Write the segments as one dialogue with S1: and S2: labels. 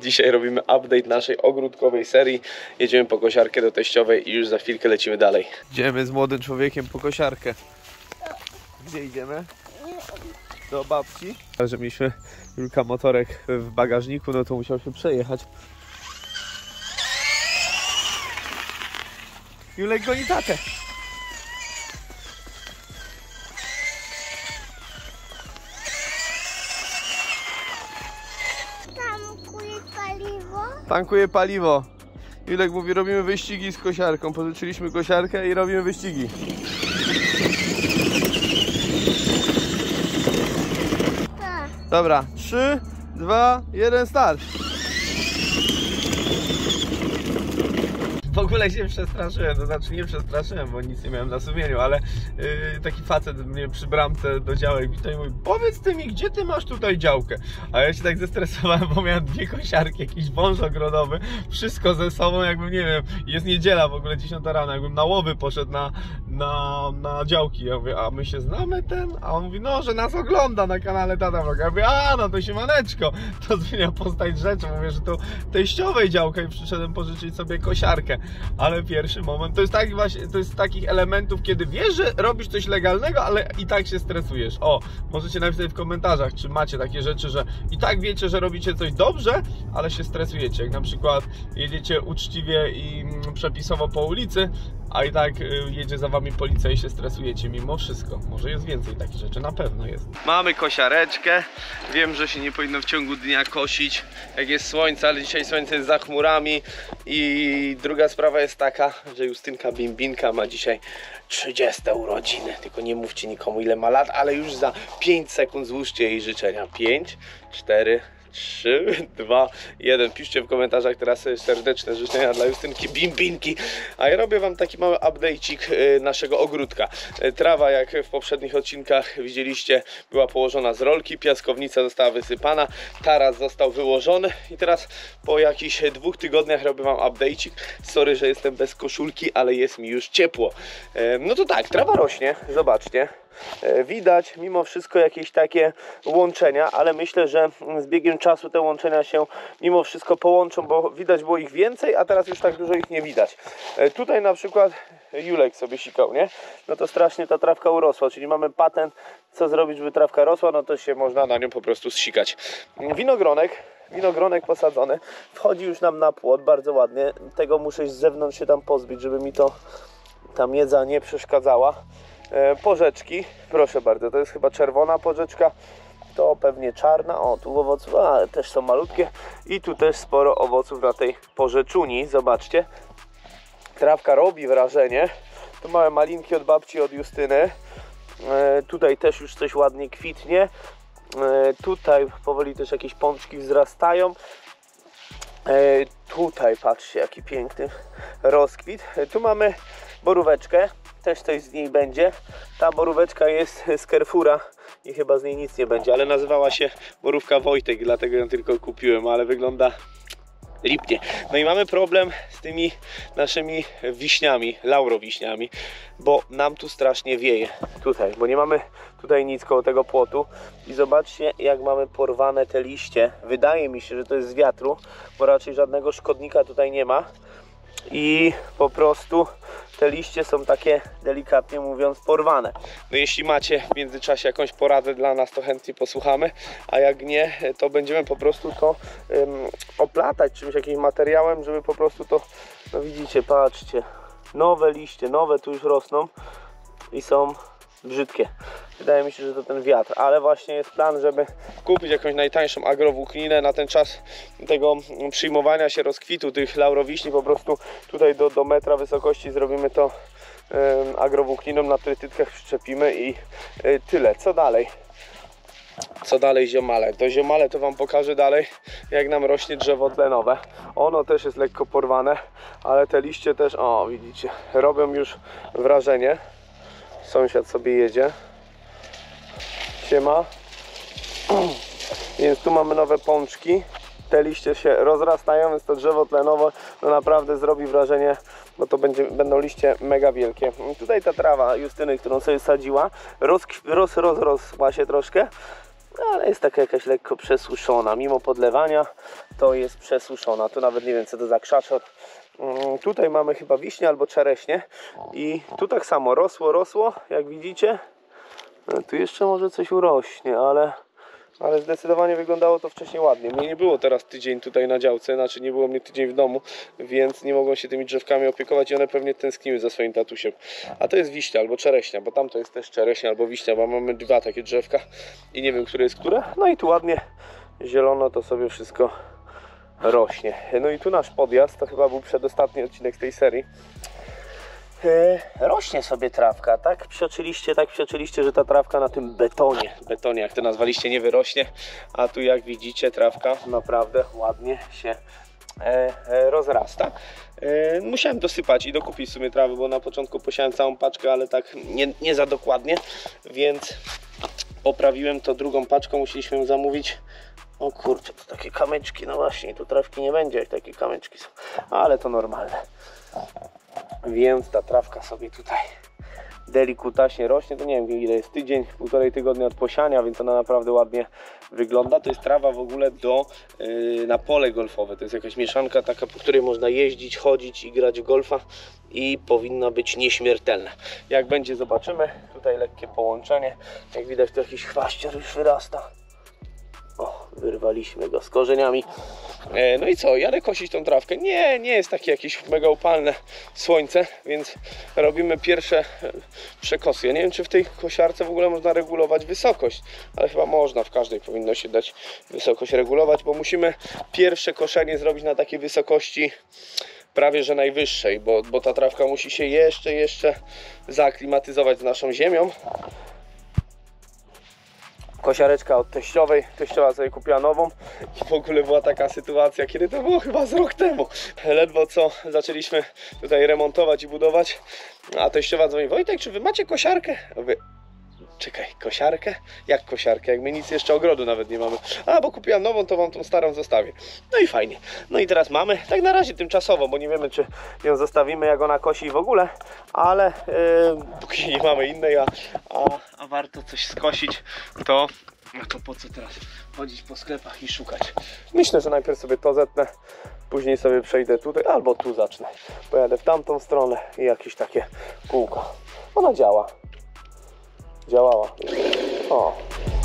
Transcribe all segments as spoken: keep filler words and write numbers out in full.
S1: Dzisiaj robimy update naszej ogródkowej serii. Jedziemy po kosiarkę do teściowej i już za chwilkę lecimy dalej. Idziemy z młodym człowiekiem po kosiarkę. Gdzie idziemy? Do babci. Że mieliśmy Julka motorek w bagażniku, no to musiał się przejechać. Julek goni tatę.
S2: Tankuje paliwo.
S1: Tankuje paliwo. Julek mówi, robimy wyścigi z kosiarką. Pożyczyliśmy kosiarkę i robimy wyścigi.
S2: Tak.
S1: Dobra, trzy, dwa, jeden, start. W ogóle się przestraszyłem, to znaczy nie przestraszyłem, bo nic nie miałem na sumieniu, ale yy, taki facet mnie przy bramce do działek wita i mówi, powiedz ty mi, gdzie ty masz tutaj działkę? A ja się tak zestresowałem, bo miałem dwie kosiarki, jakiś wąż ogrodowy, wszystko ze sobą, jakbym, nie wiem, jest niedziela w ogóle, dziesiąta rano, jakbym na łowy poszedł na, na, na działki. Ja mówię, a my się znamy ten? A on mówi, no, że nas ogląda na kanale Tata Vlog. Ja mówię, a no to siemaneczko, to zmienia postać rzeczy, mówię, że to teściowej działkę i przyszedłem pożyczyć sobie kosiarkę. Ale pierwszy moment, to jest taki właśnie, to jest z takich elementów, kiedy wiesz, że robisz coś legalnego, ale i tak się stresujesz. O, możecie napisać w komentarzach, czy macie takie rzeczy, że i tak wiecie, że robicie coś dobrze, ale się stresujecie. Jak na przykład jedziecie uczciwie i przepisowo po ulicy, a i tak jedzie za wami policja i się stresujecie mimo wszystko. Może jest więcej takich rzeczy, na pewno jest. Mamy kosiareczkę. Wiem, że się nie powinno w ciągu dnia kosić, jak jest słońce, ale dzisiaj słońce jest za chmurami. I druga sprawa jest taka, że Justynka Bimbinka ma dzisiaj trzydzieste urodziny. Tylko nie mówcie nikomu, ile ma lat, ale już za pięć sekund złóżcie jej życzenia. pięć, cztery, trzy, dwa, jeden. Piszcie w komentarzach teraz serdeczne życzenia dla Justynki Bimbinki. A ja robię wam taki mały update'cik naszego ogródka. Trawa, jak w poprzednich odcinkach widzieliście, była położona z rolki, piaskownica została wysypana, taras został wyłożony i teraz po jakichś dwóch tygodniach robię wam update'cik. Sorry, że jestem bez koszulki, ale jest mi już ciepło. No to tak, trawa rośnie, zobaczcie. Widać mimo wszystko jakieś takie łączenia, ale myślę, że z biegiem czasu te łączenia się mimo wszystko połączą, bo widać było ich więcej, a teraz już tak dużo ich nie widać. Tutaj na przykład Julek sobie sikał, nie? No to strasznie ta trawka urosła, czyli mamy patent, co zrobić, żeby trawka rosła, no to się można na nią po prostu zsikać. Winogronek, winogronek posadzony, wchodzi już nam na płot, bardzo ładnie. Tego muszę z zewnątrz się tam pozbyć, żeby mi to ta miedza nie przeszkadzała. Porzeczki, proszę bardzo, to jest chyba czerwona porzeczka, to pewnie czarna, o tu owoców, ale też są malutkie i tu też sporo owoców na tej porzeczuni, zobaczcie. Trawka robi wrażenie, tu małe malinki od babci, od Justyny, e, tutaj też już coś ładnie kwitnie, e, tutaj powoli też jakieś pączki wzrastają. E, tutaj patrzcie, jaki piękny rozkwit, e, tu mamy boróweczkę. Też coś z niej będzie. Ta boróweczka jest z Carrefoura i chyba z niej nic nie będzie, ale nazywała się borówka Wojtek, dlatego ją tylko kupiłem, ale wygląda lipnie. No i mamy problem z tymi naszymi wiśniami, laurowiśniami, bo nam tu strasznie wieje tutaj, bo nie mamy tutaj nic koło tego płotu i zobaczcie, jak mamy porwane te liście. Wydaje mi się, że to jest z wiatru, bo raczej żadnego szkodnika tutaj nie ma i po prostu te liście są takie, delikatnie mówiąc, porwane. No jeśli macie w międzyczasie jakąś poradę dla nas, to chętnie posłuchamy, a jak nie, to będziemy po prostu to um, oplatać czymś, jakimś materiałem, żeby po prostu to, no widzicie, patrzcie, nowe liście, nowe tu już rosną i są brzydkie. Wydaje mi się, że to ten wiatr, ale właśnie jest plan, żeby kupić jakąś najtańszą agrowłókninę na ten czas tego przyjmowania się rozkwitu tych laurowiśni. Po prostu tutaj do, do metra wysokości zrobimy to um, agrowłókniną, na trytytkach przyczepimy i y, tyle. Co dalej? Co dalej ziomale? To ziomale to wam pokażę dalej, jak nam rośnie drzewo tlenowe. Ono też jest lekko porwane, ale te liście też, o widzicie, robią już wrażenie. Sąsiad sobie jedzie. Siema. Więc tu mamy nowe pączki. Te liście się rozrastają, więc to drzewo tlenowe no naprawdę zrobi wrażenie, bo to będzie, będą liście mega wielkie. Tutaj ta trawa Justyny, którą sobie sadziła, roz, roz, rozrosła się troszkę. ale jest taka jakaś lekko przesuszona. Mimo podlewania to jest przesuszona. Tu nawet nie wiem, co to za krzaczor. Tutaj mamy chyba wiśnie albo czereśnie i tu tak samo rosło, rosło, jak widzicie. Tu jeszcze może coś urośnie, ale, ale zdecydowanie wyglądało to wcześniej ładnie. Mnie nie było teraz tydzień tutaj na działce, znaczy nie było mnie tydzień w domu, więc nie mogłem się tymi drzewkami opiekować i one pewnie tęskniły za swoim tatusiem. A to jest wiśnia albo czereśnia, bo tam to jest też czereśnia albo wiśnia, bo mamy dwa takie drzewka i nie wiem, które jest które. No i tu ładnie zielono to sobie wszystko rośnie. No i tu nasz podjazd, to chyba był przedostatni odcinek z tej serii. E, rośnie sobie trawka, tak psioczyliście, tak psioczyliście, że ta trawka na tym betonie, betonie jak to nazwaliście, nie wyrośnie, a tu jak widzicie trawka naprawdę ładnie się e, e, rozrasta. E, musiałem dosypać i dokupić w sumie trawy, bo na początku posiałem całą paczkę, ale tak nie, nie za dokładnie, więc poprawiłem to drugą paczką, musieliśmy ją zamówić. O kurczę, to takie kamyczki, no właśnie, tu trawki nie będzie, jak takie kamyczki są, ale to normalne. Więc ta trawka sobie tutaj delikutaśnie rośnie, to nie wiem ile jest, tydzień, półtorej tygodnia od posiania, więc ona naprawdę ładnie wygląda. To jest trawa w ogóle do, yy, na pole golfowe, to jest jakaś mieszanka taka, po której można jeździć, chodzić i grać w golfa i powinna być nieśmiertelna. Jak będzie, zobaczymy. Tutaj lekkie połączenie, jak widać to jakiś chwaścior już wyrasta. O, wyrwaliśmy go z korzeniami. E, no i co, jadę kosić tą trawkę. Nie, nie jest takie jakieś mega upalne słońce, więc robimy pierwsze przekosy. Ja nie wiem, czy w tej kosiarce w ogóle można regulować wysokość, ale chyba można, w każdej powinno się dać wysokość regulować, bo musimy pierwsze koszenie zrobić na takiej wysokości prawie że najwyższej, bo, bo ta trawka musi się jeszcze, jeszcze zaaklimatyzować z naszą ziemią. Kosiareczka od teściowej, teściowa sobie kupiła nową i w ogóle była taka sytuacja, kiedy to było chyba z rok temu. Ledwo co zaczęliśmy tutaj remontować i budować, a teściowa dzwoni: Wojtek, czy wy macie kosiarkę? Ja mówię: czekaj, kosiarkę? Jak kosiarkę? Jak my nic jeszcze ogrodu nawet nie mamy. A, bo kupiłam nową, to wam tą starą zostawię. No i fajnie. No i teraz mamy, tak na razie tymczasowo, bo nie wiemy, czy ją zostawimy, jak ona kosi w ogóle, ale yy, póki nie mamy innej, a, a, a warto coś skosić, to, no to po co teraz chodzić po sklepach i szukać? Myślę, że najpierw sobie to zetnę, później sobie przejdę tutaj, albo tu zacznę. Pojadę w tamtą stronę i jakieś takie kółko. Ona działa. Działała. O.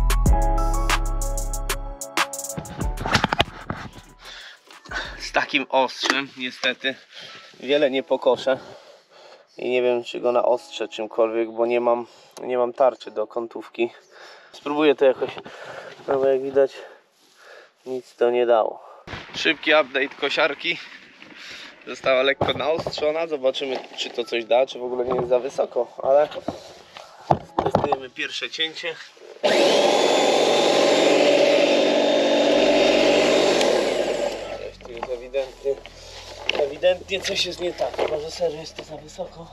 S1: Z takim ostrzem niestety wiele nie pokoszę i nie wiem, czy go naostrzę czymkolwiek, bo nie mam, nie mam tarczy do kątówki. Spróbuję to jakoś, no bo jak widać nic to nie dało. Szybki update kosiarki. Została lekko naostrzona. Zobaczymy, czy to coś da, czy w ogóle nie jest za wysoko, ale testujemy pierwsze cięcie. Coś tu jest ewidentnie, ewidentnie coś jest nie tak. Może serio jest to za wysoko.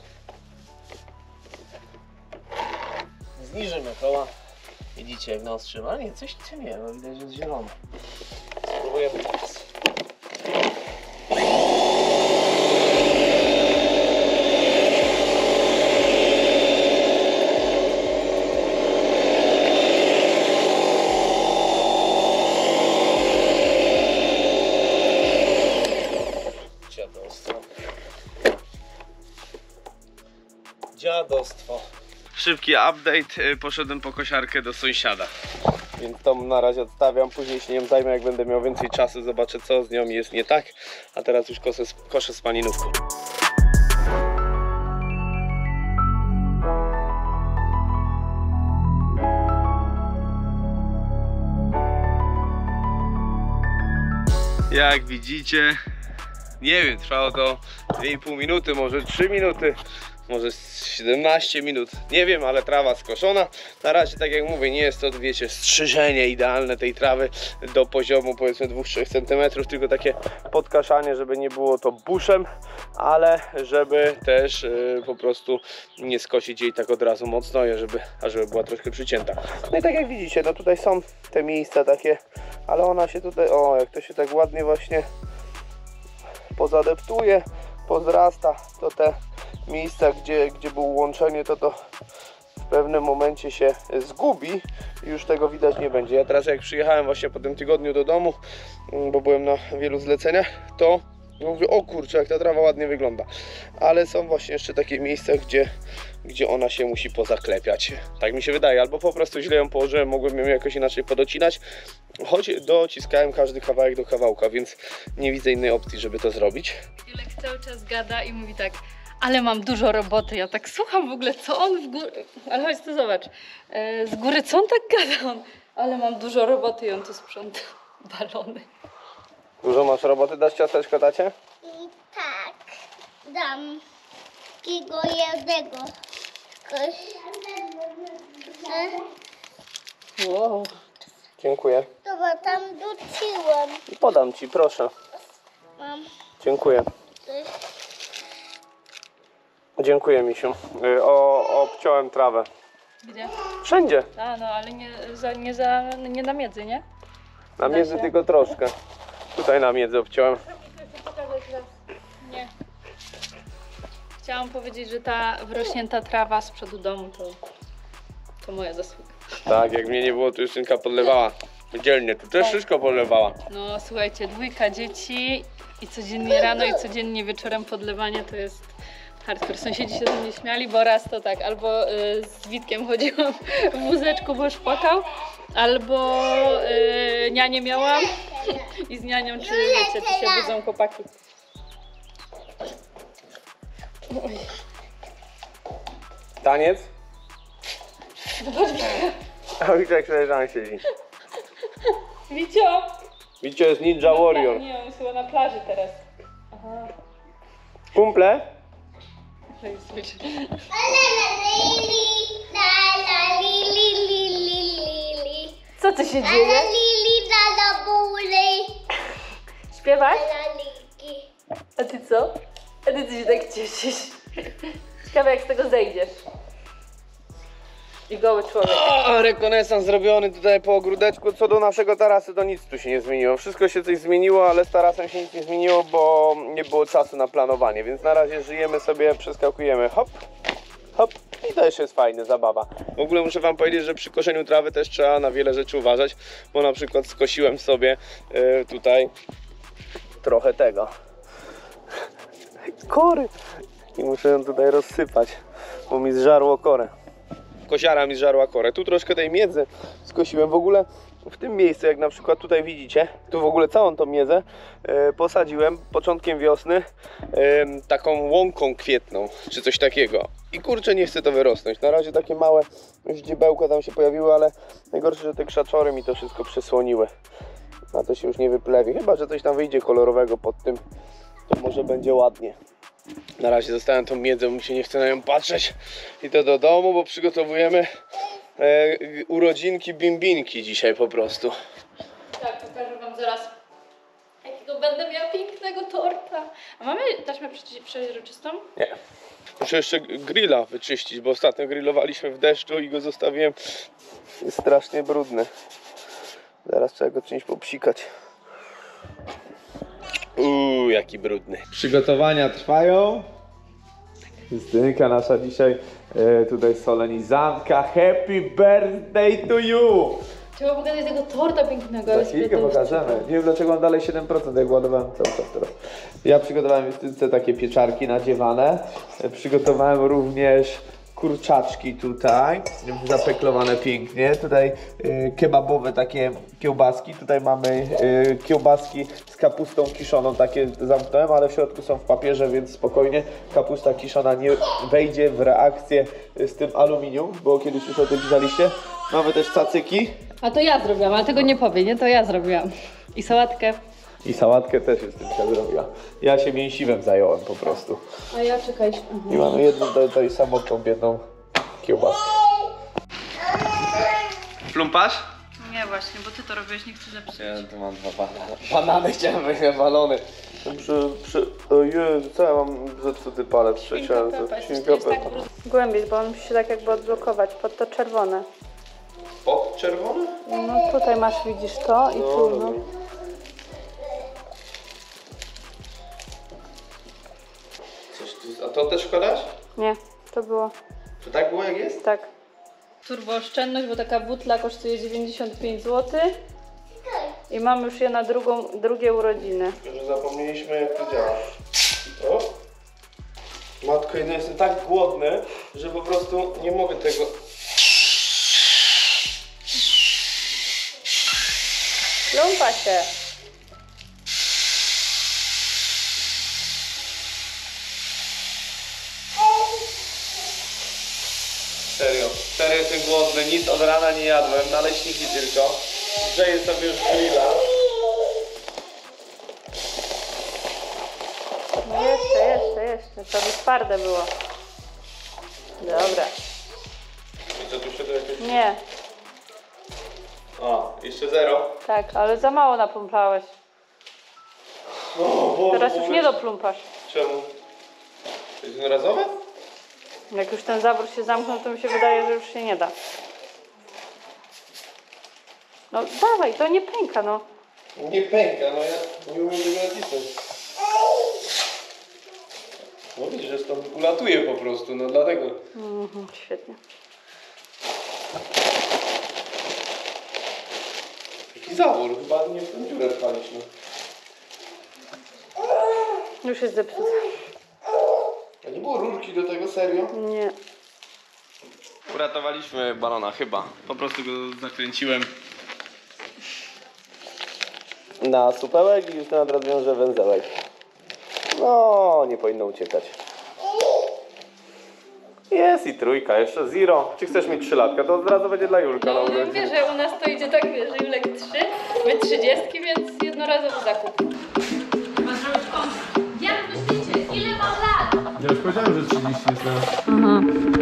S1: Zniżymy koła. Widzicie, jak naostrzymy, ale nie, coś nie, bo widać, że jest zielone. Spróbujemy teraz. Dziadostwo. Szybki update, poszedłem po kosiarkę do sąsiada, więc to na razie odstawiam, później się nią zajmę, jak będę miał więcej czasu, zobaczę, co z nią jest nie tak, a teraz już koszę, koszę z paninówką. Jak widzicie, nie wiem, trwało to dwie i pół minuty, może trzy minuty, może siedemnaście minut, nie wiem, ale trawa skoszona. Na razie, tak jak mówię, nie jest to, wiecie, strzyżenie idealne tej trawy do poziomu powiedzmy dwa do trzech centymetrów, tylko takie podkaszanie, żeby nie było to buszem, ale żeby też yy, po prostu nie skosić jej tak od razu mocno, a żeby, a żeby była troszkę przycięta. No i tak jak widzicie, no tutaj są te miejsca takie, ale ona się tutaj, o, jak to się tak ładnie właśnie pozadeptuje, pozrasta, to te miejsca, gdzie, gdzie było łączenie, to to w pewnym momencie się zgubi i już tego widać nie będzie. Ja teraz jak przyjechałem właśnie po tym tygodniu do domu, bo byłem na wielu zleceniach, to mówię, o kurczę, jak ta trawa ładnie wygląda. Ale są właśnie jeszcze takie miejsca, gdzie, gdzie ona się musi pozaklepiać. Tak mi się wydaje, albo po prostu źle ją położyłem, mogłem ją jakoś inaczej podocinać. Choć dociskałem każdy kawałek do kawałka, więc nie widzę innej opcji, żeby to zrobić.
S3: Julek cały czas gada i mówi tak, ale mam dużo roboty. Ja tak słucham w ogóle, co on w górę... Ale chodź tu zobacz. E, z góry co on tak gada? On, ale mam dużo roboty i on tu sprząta balony.
S1: Dużo masz roboty, dasz ciasteczko tacie?
S2: I tak, dam takiego jednego. Koś...
S3: Wow.
S1: Dziękuję.
S2: Dobra, tam duciłam.
S1: I podam ci, proszę.
S2: Mam
S1: Dziękuję.
S2: coś.
S1: Dziękuję, misiu. Y, O, obciąłem trawę.
S3: Gdzie?
S1: Wszędzie.
S3: A no, ale nie, za, nie, za, nie na miedzy, nie?
S1: Na
S3: Da
S1: miedzy
S3: się?
S1: tylko troszkę. Tutaj na miedzy obciąłem.
S3: Nie. Chciałam powiedzieć, że ta wyrośnięta trawa z przodu domu to, to moja zasługa.
S1: Tak, jak mnie nie było, to Justynka podlewała. Dzielnie, tu też wszystko podlewała.
S3: No słuchajcie, dwójka dzieci i codziennie rano i codziennie wieczorem podlewanie to jest hardcore. Sąsiedzi się ze mnie śmiali, bo raz to tak, albo y, z Witkiem chodziłam w wózeczku, bo już płakał, albo y, nianię miałam i z nianią, czy wiecie, czy się budzą chłopaki. Oj.
S1: Taniec? A widzicie, jak koleżanka siedzi.
S3: Wicio!
S1: Widzicie, jest Ninja Warrior.
S3: Nie, on jest chyba na plaży teraz. Aha.
S1: Kumple?
S3: No i słyszę. Co tu się dzieje? Śpiewać? A ty co? A ty co się tak cieszysz? Ciekawe jak z tego zejdziesz. I goły człowiek.
S1: O, rekonesans zrobiony tutaj po ogródeczku. Co do naszego tarasy, to nic tu się nie zmieniło. Wszystko się coś zmieniło, ale z tarasem się nic nie zmieniło, bo nie było czasu na planowanie. Więc na razie żyjemy sobie, przeskakujemy hop, hop i to jeszcze jest fajne, zabawa. W ogóle muszę wam powiedzieć, że przy koszeniu trawy też trzeba na wiele rzeczy uważać, bo na przykład skosiłem sobie yy, tutaj trochę tego kory i muszę ją tutaj rozsypać, bo mi zżarło korę. Kosiara mi zżarła korę. Tu troszkę tej miedzy skosiłem. W ogóle w tym miejscu, jak na przykład tutaj widzicie, tu w ogóle całą tą miedzę e, posadziłem początkiem wiosny e, taką łąką kwietną, czy coś takiego. I kurczę, nie chcę to wyrosnąć. Na razie takie małe ździebełka tam się pojawiły, ale najgorsze, że te krzaczory mi to wszystko przesłoniły. Na to się już nie wyplewi. Chyba że coś tam wyjdzie kolorowego pod tym, to może będzie ładnie. Na razie zostawiam tą miedzę, bo mi się nie chce na nią patrzeć. I to do domu, bo przygotowujemy e, urodzinki bimbinki dzisiaj po prostu.
S3: Tak, pokażę wam zaraz, jakiego będę miała pięknego torta. A mamy taśmę przeźroczystą?
S1: Nie. Muszę jeszcze grilla wyczyścić, bo ostatnio grillowaliśmy w deszczu i go zostawiłem. Jest strasznie brudny. Zaraz trzeba go czymś popsikać. Uuu, jaki brudny. Przygotowania trwają. Justynka nasza dzisiaj e, tutaj solenizantka. Happy birthday to you!
S3: Trzeba pokazać tego torta pięknego.
S1: Za chwilkę pokażemy. Nie wiem dlaczego mam dalej siedem procent, jak ładowałem cały czas teraz. Ja przygotowałem Justynce takie pieczarki nadziewane. E, Przygotowałem również kurczaczki tutaj, zapeklowane pięknie. Tutaj y, kebabowe takie kiełbaski. Tutaj mamy y, kiełbaski z kapustą kiszoną, takie zamknąłem, ale w środku są w papierze, więc spokojnie. Kapusta kiszona nie wejdzie w reakcję z tym aluminium, bo kiedyś już o tym pisaliście. Mamy też cacyki.
S3: A to ja zrobiłam, ale tego nie powiem, nie? To ja zrobiłam. I sałatkę.
S1: I sałatkę też Justynka zrobiła. Ja się mięsiwem zająłem po prostu.
S3: A ja czekaj.
S1: I mamy jedną tutaj samotną, biedną kiełbaskę. Plumpasz?
S3: Nie właśnie, bo ty to robisz, nie chcę zepsuć.
S1: Ja tu mam dwa banany. Banany chciałem być nawalony. Przy, przy, o Jezu, co ja mam zepsuty palec? Przeciąłem to. Świnka Peppa.
S3: Głębiej, bo on musi się tak jakby odblokować pod to czerwone.
S1: Pod czerwony?
S3: No tutaj masz, widzisz to i tu, no.
S1: Coś tu, a to też wkładasz?
S3: Nie, to było
S1: To tak było jak jest?
S3: tak. turbooszczędność, bo taka butla kosztuje dziewięćdziesiąt pięć złotych. I mamy już je na drugą, drugie urodziny.
S1: Że zapomnieliśmy, jak to działa. To? Matko, no jestem tak głodny, że po prostu nie mogę tego...
S3: Pląpa się.
S1: Serio, serio jestem głodny, nic od rana nie jadłem, naleśniki tylko. Grzeję sobie już grilla.
S3: No jeszcze, jeszcze, jeszcze. To by twarde było. Dobra.
S1: I co tu się to jakieś...
S3: Nie,
S1: A, jeszcze zero.
S3: tak, ale za mało naplumpałeś.
S1: O, bo,
S3: Teraz
S1: bo,
S3: już nie doplumpasz.
S1: Czemu? To jest jednorazowe?
S3: Jak już ten zawór się zamknął, to mi się wydaje, że już się nie da. No dawaj, to nie pęka, no.
S1: Nie pęka, no ja nie umiem tego nacisnąć. No widzisz, że stąd ulatuje po prostu, no dlatego.
S3: Mhm, świetnie.
S1: Jaki zawór, chyba nie w tą dziurę wpaliśmy.
S3: Już jest zepsuty.
S1: A nie było rurki do tego, serio?
S3: Nie.
S1: Uratowaliśmy balona, chyba. Po prostu go zakręciłem na supełek i już teraz rozwiążę węzełek. No, nie powinno uciekać. Jest i trójka, jeszcze zero. Czy chcesz mieć trzylatka, to od razu będzie dla Julka na
S3: No
S1: urodziny.
S3: mówię, że u nas to idzie tak, wiesz, że Julek trzy, my trzydziestki, więc jednorazowy zakup. Trzeba zrobić kąt. Jak myślicie, ile mam lat?
S1: Ja już powiedziałem, że trzydzieści jest lat.
S3: Aha.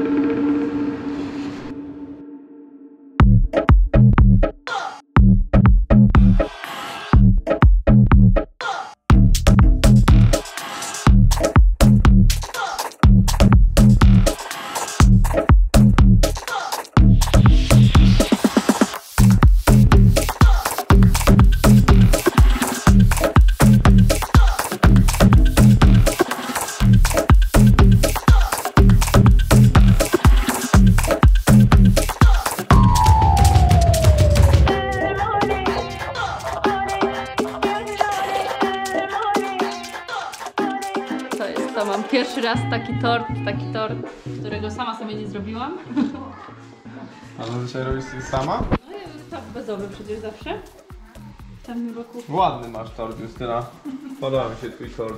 S3: To mam pierwszy raz taki tort, taki tort, którego sama sobie nie zrobiłam.
S1: A zazwyczaj robisz sobie sama?
S3: No ja tak bezowy przecież zawsze. W tamtym roku.
S1: Ładny masz tort, Justyna. Podoba mi się twój tort.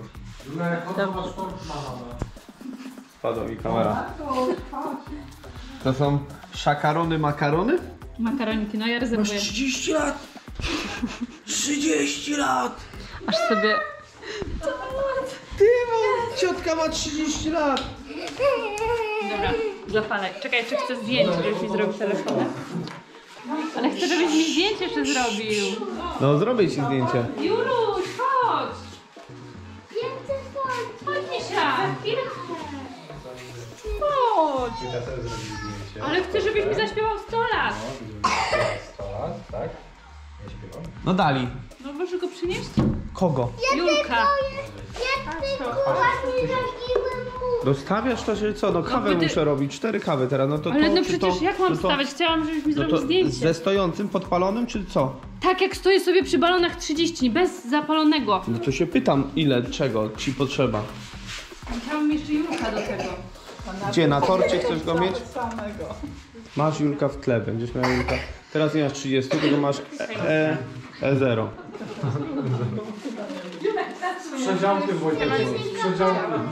S1: Spadła mi kamera. To są szakarony, makarony?
S3: Makaroniki, no ja rezerwuję.
S1: trzydzieści lat! trzydzieści lat!
S3: Aż sobie...
S1: Ty, bo ciotka ma trzydzieści lat!
S3: Dobra, zapalaj. Czekaj, czy chcę zdjęcie, żebyś mi zrobił telefonem? Ale chcę, żebyś mi zdjęcie jeszcze zrobił.
S1: No, zrobię ci zdjęcie.
S3: Juruś, chodź!
S2: Ja chcę chodź.
S3: Chodź, Misia, chwilę. Chodź! Ale chcę, żebyś mi zaśpiewał sto lat.
S4: sto lat, tak? Nie śpiewam.
S1: No dali.
S3: No możesz go przynieść?
S1: Kogo?
S3: Julka.
S2: Ja tylko ładnie zrobiłem mu.
S1: Dostawiasz to, że co? No kawę
S3: No, ty-
S1: muszę robić, cztery kawy teraz, no to
S3: Ale
S1: to,
S3: no
S1: czy
S3: przecież
S1: to,
S3: jak mam
S1: no to-
S3: wstawać? Chciałam, żebyś mi
S1: No
S3: zrobił
S1: to
S3: zdjęcie.
S1: ze stojącym, podpalonym, czy co?
S3: Tak jak stoję sobie przy balonach trzydzieści, bez zapalonego.
S1: No to się pytam, ile, czego ci potrzeba?
S3: Chciałam jeszcze Julka do tego.
S1: Gdzie, na torcie chcesz go mieć? Masz Julka w tle, będziesz miał Julka. Teraz nie masz trzydzieści, tylko masz E, E zero.
S4: Z przedziałkiem, Wojtek, z przedziałkiem.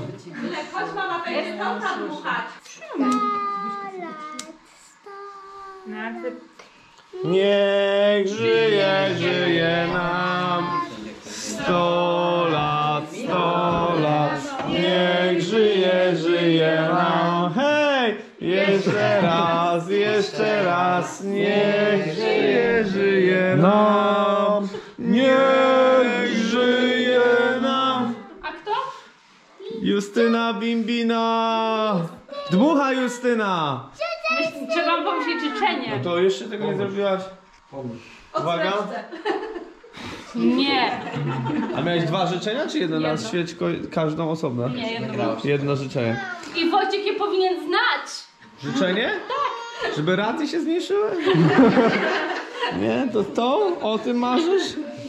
S1: Niech żyje, żyje nam sto lat, sto lat. Niech żyje, żyje nam. Hej! Jeszcze raz, jeszcze raz. Niech żyje, żyje nam. Niech żyje nam.
S3: A kto?
S1: Justyna Bimbina. Dmucha Justyna.
S3: Myśl, trzeba pomyśleć życzenie.
S1: To jeszcze tego nie zrobiłaś? Uwaga.
S3: Nie.
S1: A miałeś dwa życzenia, czy jedno na
S3: Jedno.
S1: świeć ko- każdą osobno?
S3: Nie, jedno.
S1: Jedno życzenie.
S3: I Wojciech je powinien znać.
S1: Życzenie? Żeby raty się zmniejszyły? Nie, to to? O tym marzysz?